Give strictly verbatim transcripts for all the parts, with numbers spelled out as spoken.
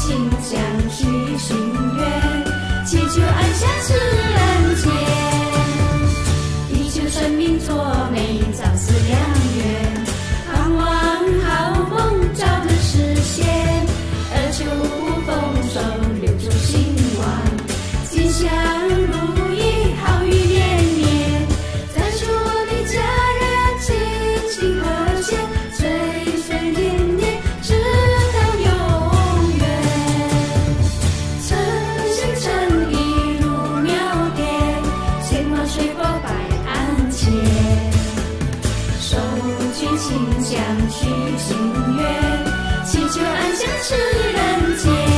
情相许心愿，祈求安详是人间，以求生命作美，早思良缘，盼望好梦早日实现，而求丰收留住兴旺，吉祥如意好运连连，在祝我的家人亲情和谐，岁岁年年直到永远，诚心诚意如妙典，千万水果摆案前，手举清香许心愿，祈求安详是人间。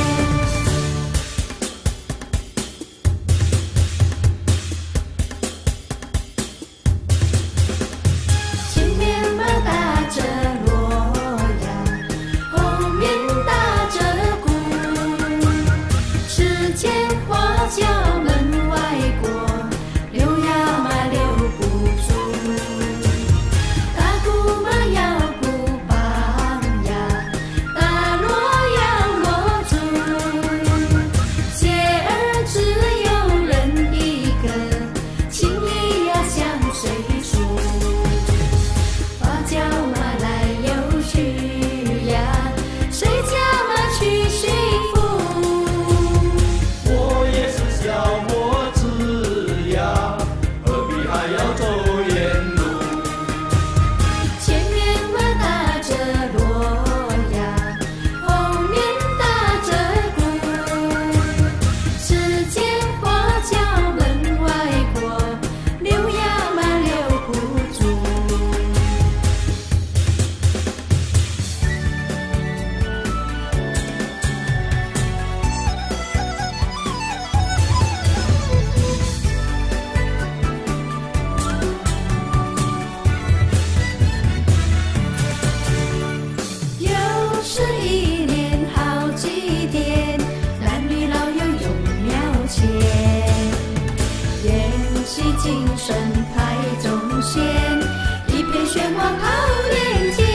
精神派中线，一片喧哗跑连天，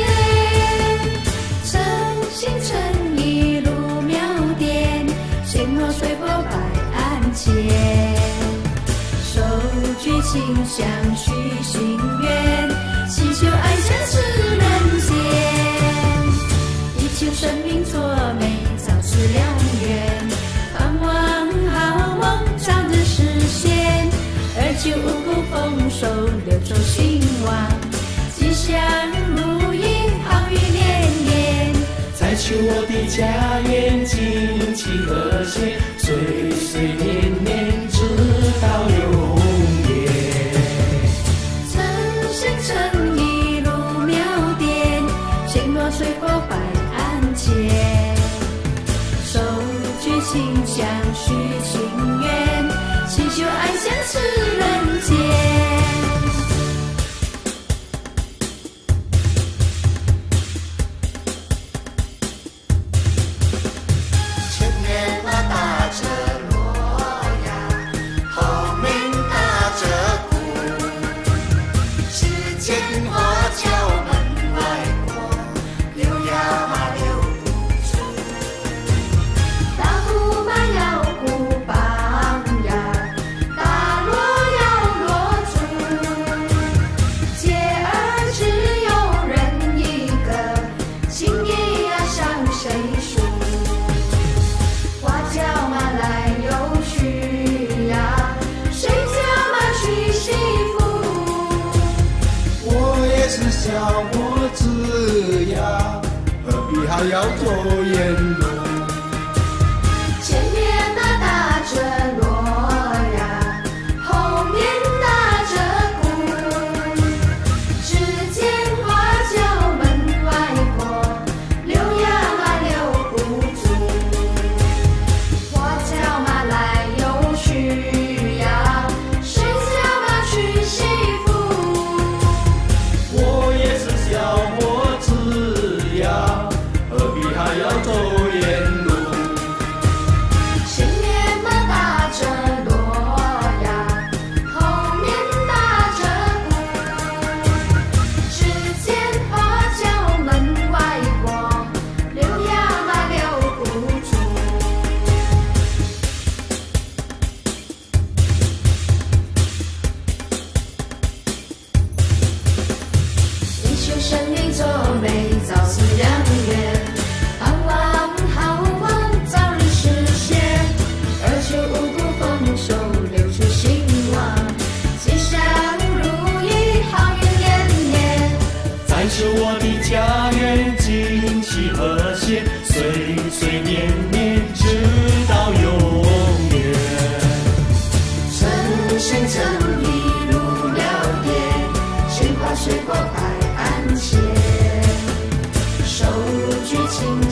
诚心诚意如妙典，鲜花水果摆案前，手举清香许心愿，祈求安详是人间，以求生命作美，早知良缘，盼望好梦早日实现，而求五谷丰收，六洲兴旺，吉祥如意，好运连连。 再求我的家园金气和谐，岁岁年年直到永远。 诚心诚意如妙典，鲜花水果摆案前，手举清香许心愿，祈求安详是人间。 前面那打着锣呀，后面打着鼓，时间花轿门外过，溜呀嘛溜不住。 大鼓嘛要鼓棒呀，大锣要锣珠，结儿只有人一个，情谊呀向谁诉？花轿嘛来又去呀，谁家嘛娶媳妇？ 我也是小伙子呀，何必还要走远路？ 前面那打着锣呀，后面打着鼓，只见花轿门外过，溜呀嘛溜不住。花轿嘛来又去呀，谁家嘛娶媳妇？ 我也是小伙子呀，何必还要走远和谐，岁岁年年直到永远。 诚信正义如燎原，鲜花水果摆案前，手举青